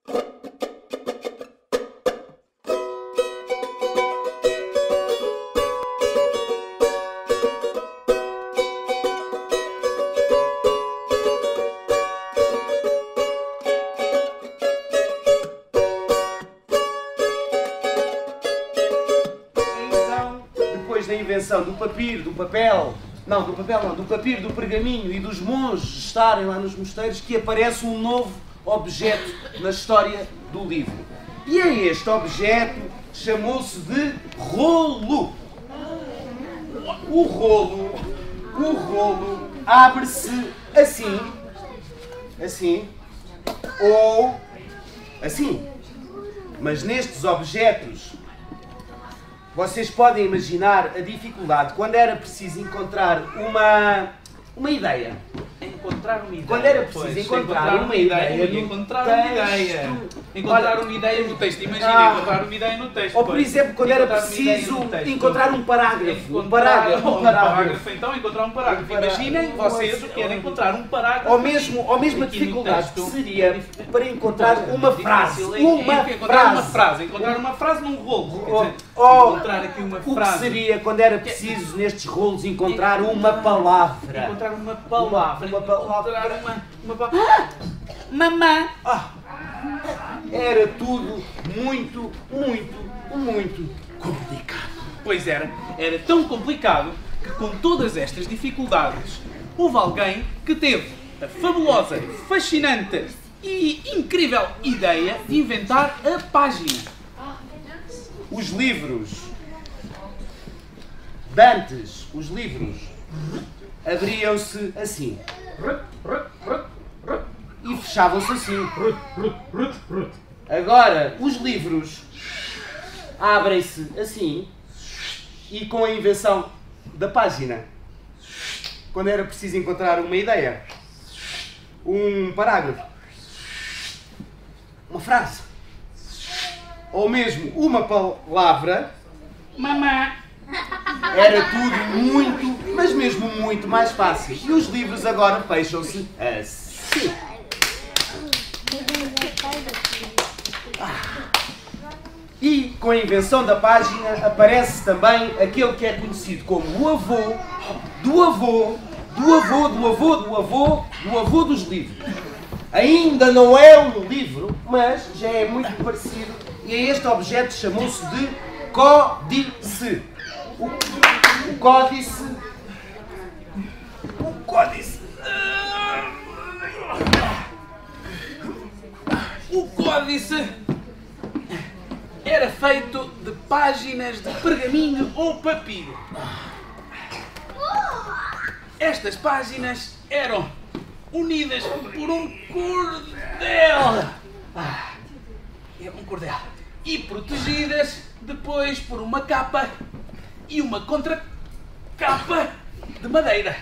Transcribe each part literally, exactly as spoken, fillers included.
Da invenção do papiro, do papel, não, do papel não, do papiro, do pergaminho e dos monges estarem lá nos mosteiros, que aparece um novo objeto na história do livro. E é este objeto, chamou-se de rolo. O rolo, o rolo abre-se assim, assim, ou assim. Mas nestes objetos, vocês podem imaginar a dificuldade quando era preciso encontrar uma, uma ideia. Encontrar uma ideia. Quando era preciso pois, encontrar, encontrar uma ideia. ideia encontrar uma ideia. Encontrar Olha, uma ideia no texto. Imagina, ah, encontrar uma ideia no texto. Ou, por pois. exemplo, quando era Encontrar uma ideia preciso no texto. encontrar um parágrafo. Encontrar Um parágrafo. Um um parágrafo. parágrafo. Então, encontrar um parágrafo. Um parágrafo. Imaginem vocês o que era encontrar um parágrafo. Ou mesmo, ou mesmo a aqui no dificuldade que texto. seria para encontrar uma frase. Difícil, Uma encontrar frase. uma frase. Encontrar uma frase num rolo. Quer dizer, Ou encontrar aqui uma o que frase. seria quando era preciso nestes rolos encontrar uma palavra. Encontrar uma palavra. Uma palavra. Encontrar uma, uma palavra. Mamã. Ah, era tudo muito, muito, muito complicado. Pois era, era tão complicado que com todas estas dificuldades houve alguém que teve a fabulosa, fascinante e incrível ideia de inventar a página. Os livros de antes, os livros abriam-se assim e fechavam-se assim. Agora, os livros abrem-se assim e com a invenção da página, quando era preciso encontrar uma ideia, um parágrafo, uma frase, ou mesmo uma palavra, Mamã. era tudo muito, mas mesmo muito mais fácil. E os livros agora fecham-se assim. E com a invenção da página aparece também aquele que é conhecido como o avô do avô, do avô, do avô, do avô, do avô dos livros. Ainda não é um livro, mas já é muito parecido, e este objeto chamou-se de códice. O, o códice... O códice... O códice era feito de páginas de pergaminho ou papiro. Estas páginas eram unidas por um cordel. É um cordel. E protegidas depois por uma capa e uma contracapa de madeira.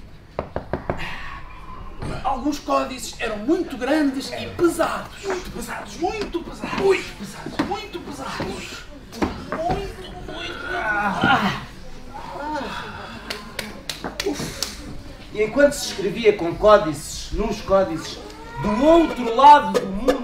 Alguns códices eram muito grandes e pesados. Muito pesados, muito pesados. Muito pesados, muito pesados. Muito, muito. Ah. E enquanto se escrevia com códices, nos códices, do outro lado do mundo,